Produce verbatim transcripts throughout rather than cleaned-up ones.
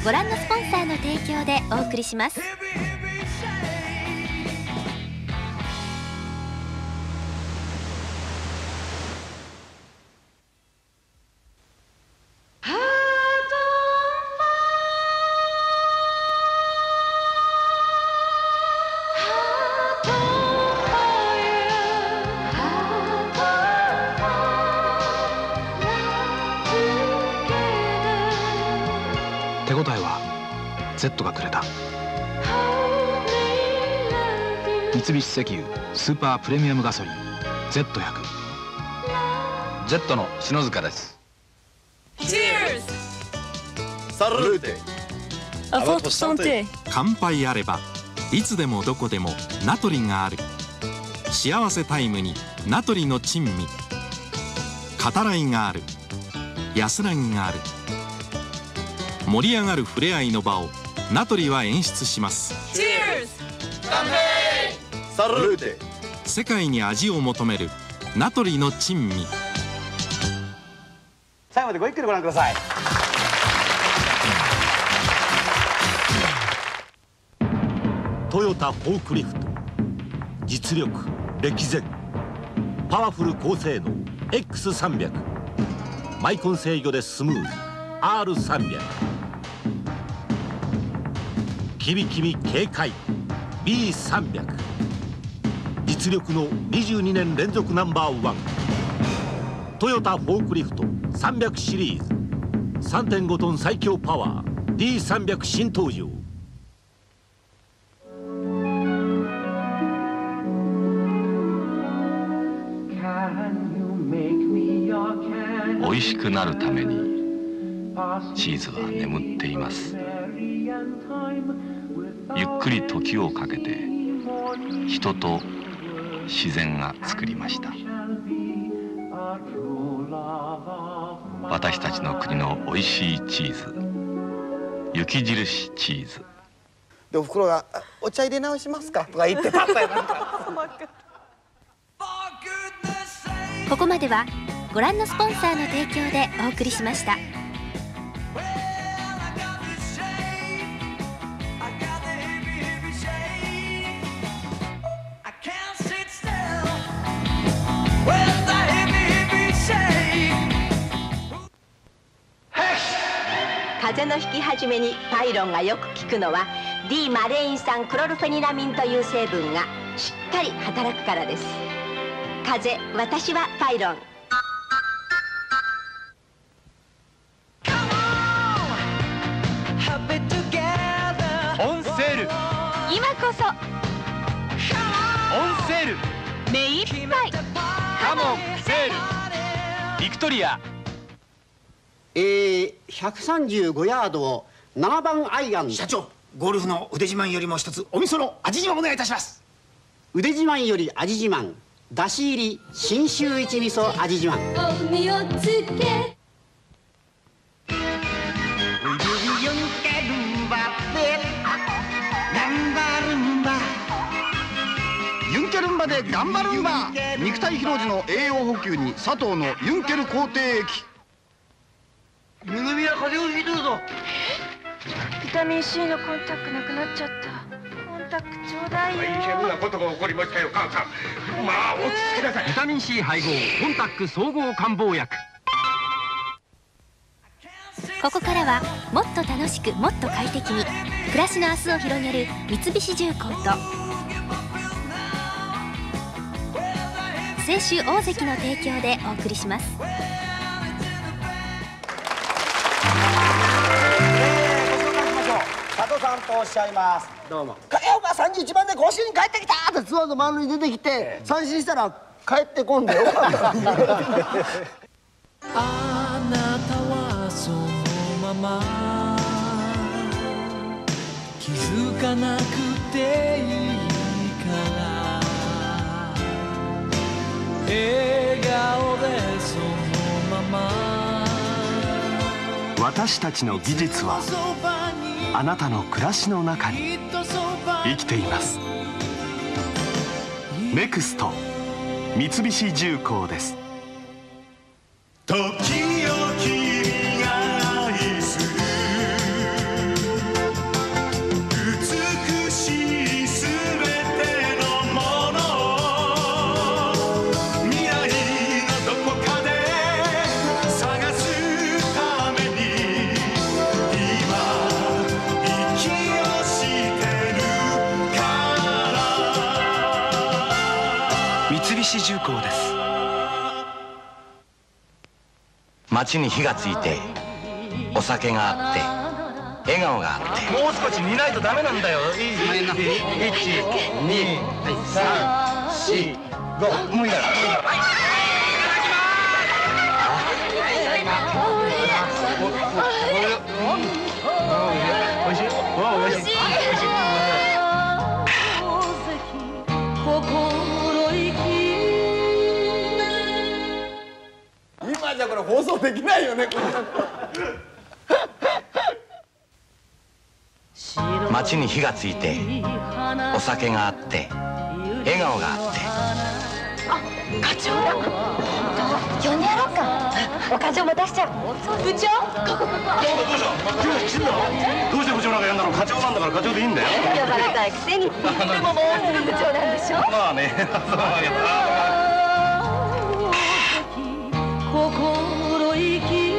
ご覧のスポンサーの提供でお送りします。 手応えは Z がくれた。三菱石油スーパープレミアムガソリン ゼットひゃく。 Z の篠塚です。 サルーテ。 アフォートサンテ。 乾杯あればいつでもどこでもナトリがある。幸せタイムにナトリの珍味。語らいがある。安らぎがある。盛り上がる触れ合いの場をナトリは演出します。 サルーテ。 世界に味を求めるナトリの珍味。 最後までごゆっくりご覧ください。 トヨタフォークリフト。実力歴然。パワフル高性能 エックスさんびゃく。マイコン制御でスムーズ アールさんびゃく。キビキビ軽快 ビーさんびゃく。実力のにじゅうにねん連続ナンバーワン。トヨタフォークリフトさんびゃくシリーズ さんてんご トン最強パワー ディーさんびゃく 新登場。 美味しくなるためにチーズは眠っています。ゆっくり時をかけて人と自然が作りました。私たちの国の美味しいチーズ、雪印チーズ。 でおふくろが「お茶入れ直しますか?」とか言ってたったよ。 ここまではご覧のスポンサーの提供でお送りしました。 風邪のひき始めにパイロンがよく効くのは D マレイン酸クロルフェニラミンという成分がしっかり働くからです。風邪、私はパイロン。 オンセール。 今こそオンセール。 目いっぱいカモンセール。ビクトリア。 えー、ひゃくさんじゅうごヤードをななばんアイアン。 社長、ゴルフの腕自慢よりも一つお味噌の味自慢お願いいたします。 腕自慢より味自慢、だし入り信州一味噌味自慢。 お身をつけユンケルンバで頑張るんば。肉体疲労時の栄養補給に佐藤のユンケル抗体液。 めぐみは風邪をひいてるぞ。 ビタミン C のコンタクトなくなっちゃった。コンタクトちょうだいよ。 大変なことが起こりましたよ、母さん。まあ落ち着きなさい。 ビタミン C 配合コンタクト総合漢方薬。 ここからはもっと楽しくもっと快適に暮らしの明日を広げる三菱重工と清州大関の提供でお送りします。 佐藤さんとおっしゃいます。 どうも。 影岡さんじゅういちばんで甲子園に帰ってきたってツアーの満塁に出てきて三振したら帰ってこんでよかった。 あなたはそのまま気づかなくていいから笑顔でそのまま。 私たちの技術はあなたの暮らしの中に生きています。ネクスト三菱重工です。 時を君が愛する菱重工です。 街に火がついて、お酒があって笑顔があって、もう少し煮ないとダメなんだよ。いち、に、さん、し、ご、もういいだろ。おいしい？おいしい。 今じゃこれ放送できないよね。 街に火がついて、お酒があって笑顔があって。 あ、課長だ。呼んでやろうか。お課長も出しちゃう。部長、ここここ。どうしたどうした。 どうして部長なんかやんだろう。課長なんだから課長でいいんだよ。 呼ばれたいくせに。でももうすぐ部長なんでしょ。 まあね。そうだけど。 心意気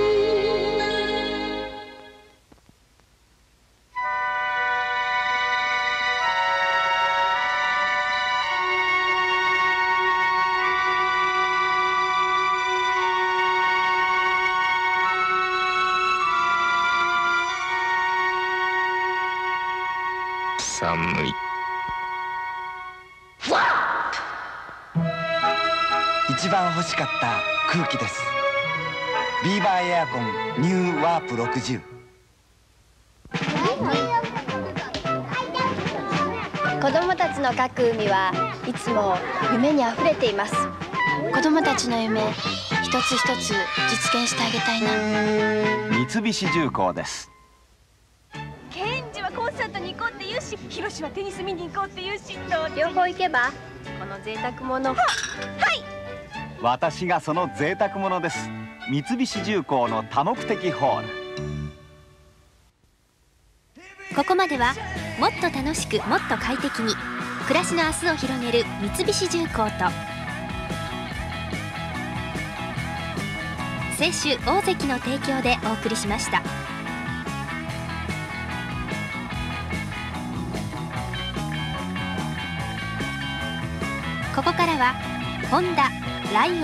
寒い。 一番欲しかった空気です。ビーバーエアコンニューワープろくじゅう。 子供たちの描く海はいつも夢にあふれています。子供たちの夢一つ一つ実現してあげたいな。 三菱重工です。 ケンジはコンサートに行こうって言うし、ヒロシはテニス見に行こうって言うし、 両方行けばこの贅沢者。は、はい。 私がその贅沢者です。三菱重工の多目的ホール。 ここまではもっと楽しくもっと快適に暮らしの明日を広げる三菱重工と先週大関の提供でお送りしました。ここからはホンダ、ライオン、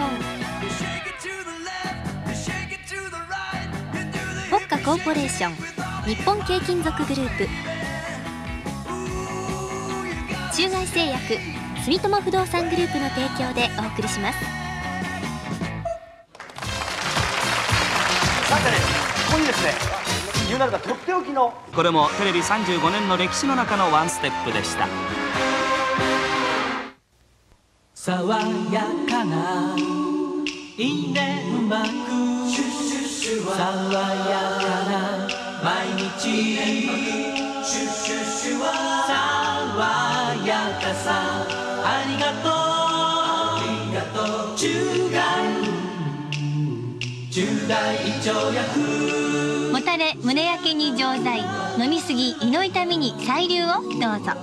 ポッカコーポレーション、日本軽金属グループ、中外製薬、住友不動産グループの提供でお送りします。 さて、ここにですね、言うなればとっておきの、 これもテレビさんじゅうごねんの歴史の中のワンステップでした。 爽やかないいねうまく爽やかな毎日爽やかさありがとうありがとう中外中大胃腸薬もたれ胸焼けに錠剤飲みすぎ胃の痛みに彩龍をどうぞ。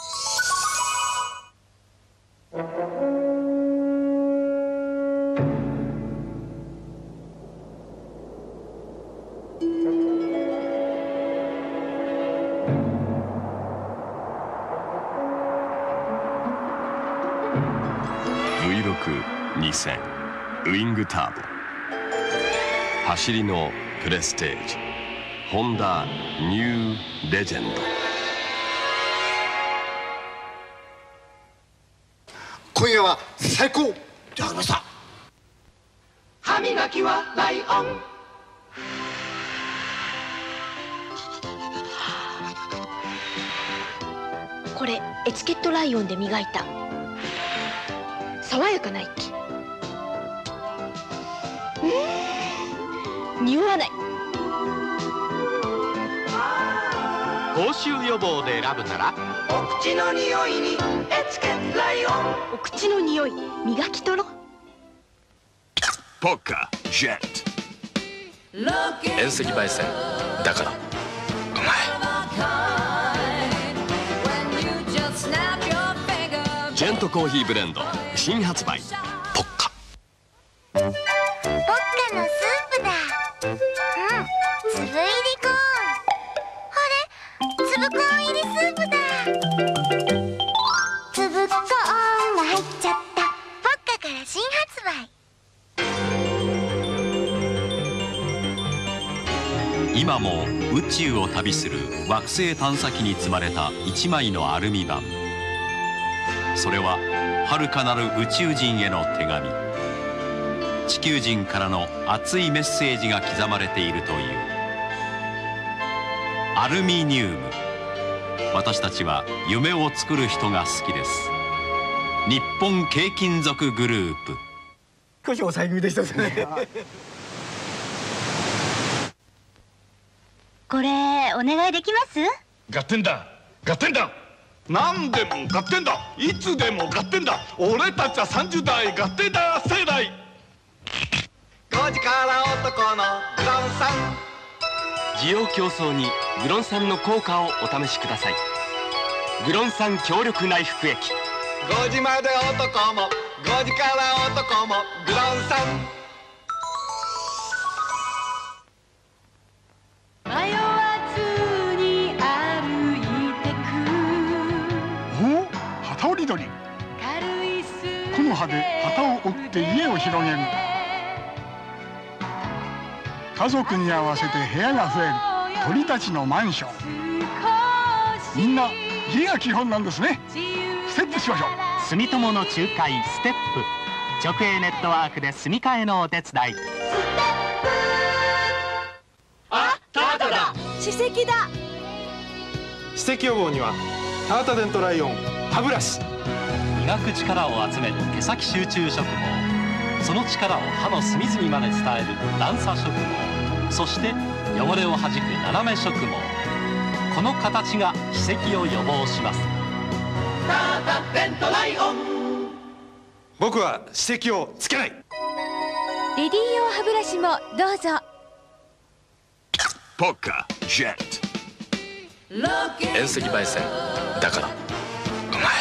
ブイろくにせん ウィングターボ、走りのプレステージ、ホンダニューレジェンド。 今夜は最高でありました。 歯磨きはライオン。 これエチケットライオンで磨いた爽やかな息。うん、匂わない。 口臭予防で選ぶならお口の匂いにエチケットライオン。 お口の匂い磨き取ろ。 ポッカジェット。 遠赤焙煎だからうまい。 ジェントコーヒーブレンド新発売。ポッカ。 ポッカのスープだ。うん、粒入りコーン。あれ、粒コーン入りスープだ。粒コーンが入っちゃった。 今も宇宙を旅する惑星探査機に積まれた一枚のアルミ板。それは遥かなる宇宙人への手紙。地球人からの熱いメッセージが刻まれているという。アルミニウム。私たちは夢を作る人が好きです。日本軽金属グループ。 少し抑え気味でしたね。 これお願いできます？ 合点だ合点だ。何でも合点だ。いつでも合点だ。俺たちはさんじゅうだい合点だ世代。 ごじから男のグロンさん。 需要競争にグロン酸の効果をお試しください。グロン酸強力内服液。 ごじまで男もごじから男もグロン酸。 迷わずに歩いてく。 おお、旗織り鳥。木の葉で旗を折って家を広げる。家族に合わせて部屋が増える鳥たちのマンション。みんな家が基本なんですね。ステップしましょう。 住友の仲介ステップ。直営ネットワークで住み替えのお手伝い。 あ、タータだ。 歯石だ。 歯石予防にはタータデントライオン歯ブラシ。 磨く力を集める毛先集中植毛。その力を歯の隅々まで伝える段差植毛。そして汚れをはじく斜め植毛。この形が歯石を予防します。 タータデントライオン。 僕は歯石をつけない。 レディー用歯ブラシもどうぞ。 ポッカジェット。 遠赤外線だからうまい。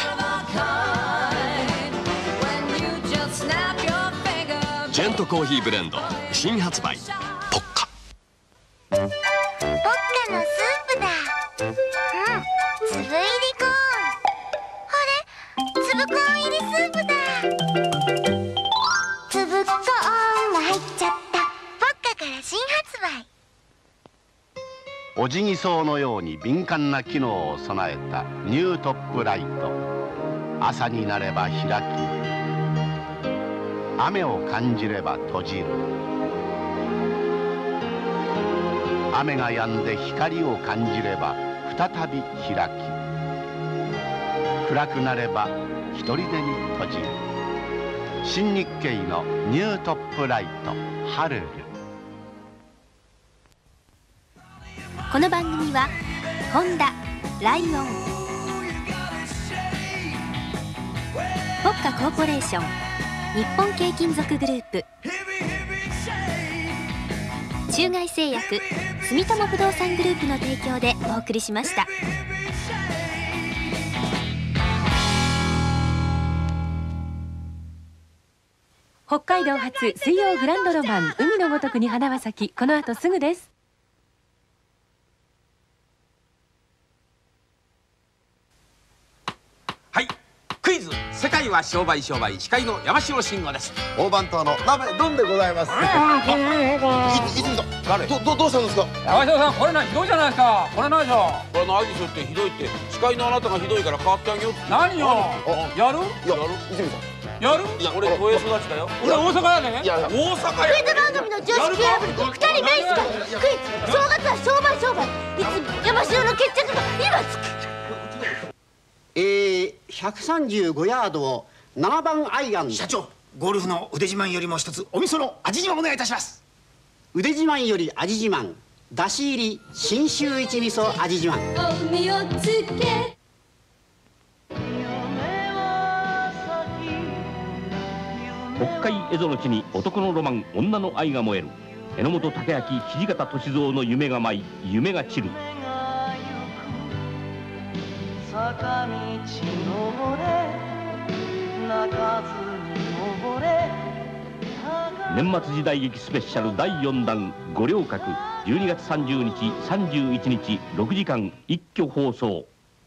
ジェントコーヒーブレンド新発売。ポッカ。 ポッカのスープだ。うん、粒入りコーン。あれ、粒コーン入りスープだ。粒コーンが入っちゃった。ポッカから新発売。 オジギソウのように敏感な機能を備えたニュートップライト。朝になれば開き、雨を感じれば閉じる。雨が止んで光を感じれば再び開き、暗くなれば一人でに閉じる。新日経のニュートップライトハルル。 この番組はホンダ、ライオン、ポッカコーポレーション、日本軽金属グループ、中外製薬、住友不動産グループの提供でお送りしました。 北海道発水曜グランドロマン海のごとくに花は咲き、この後すぐです。 クイズ世界は商売商売司会の山城慎吾です。 大番頭の鍋ドンでございます。泉さん、誰どどどうしたんですか。 山城さん、これなひどいじゃないですか。これないでしょ。これないでしょってひどいって司会のあなたがひどいから変わってあげようって。何よ。やる？いや、泉さん。やる？いや、俺都営育ちだよ。俺大阪やね。いや、大阪や。クイズ番組の常識破りと二人ベースがクイズ正月は商売商売。いつ山城の決着が今つく。 えー、ひゃくさんじゅうごヤードをななばんアイアン。 社長、ゴルフの腕自慢よりも一つお味噌の味自慢お願いいたします。 腕自慢より味自慢、だし入り信州一味噌味自慢。 おみをつけ北海蝦夷の地に男のロマン、女の愛が燃える。榎本武明、土方歳三の夢が舞い、夢が散る。 坂道登れ泣かずに登れ。 年末時代劇スペシャルだいよんだん五稜郭、じゅうにがつさんじゅうにちさんじゅういちにちろくじかん一挙放送。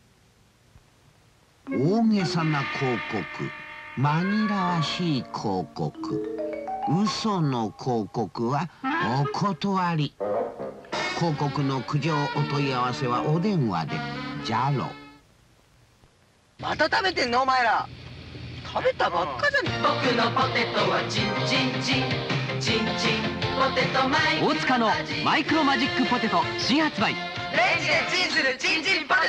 大げさな広告、紛らわしい広告、嘘の広告はお断り。 広告の苦情お問い合わせはお電話で。じゃろ。 また食べてんのお前ら。食べたばっかじゃねえ。 僕のポテトはチンチンチンチンチンポテトマイク。 大塚のマイクロマジックポテト新発売。 レンジでチンするチンチンポテ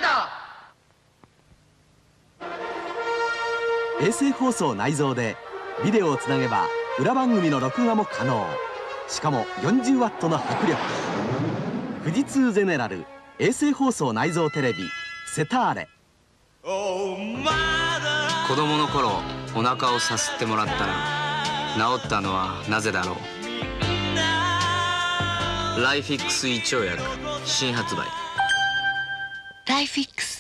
ト。 衛星放送内蔵でビデオをつなげば裏番組の録画も可能。しかも よんじゅうワット の迫力。富士通ゼネラル衛星放送内蔵テレビセターレ。 子供の頃お腹をさすってもらったら治ったのはなぜだろう。ライフィックス胃腸薬新発売。 ライフィックス